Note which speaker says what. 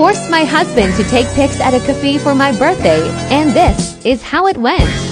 Speaker 1: forced my husband to take pics at a cafe for my birthday, and this is how it went.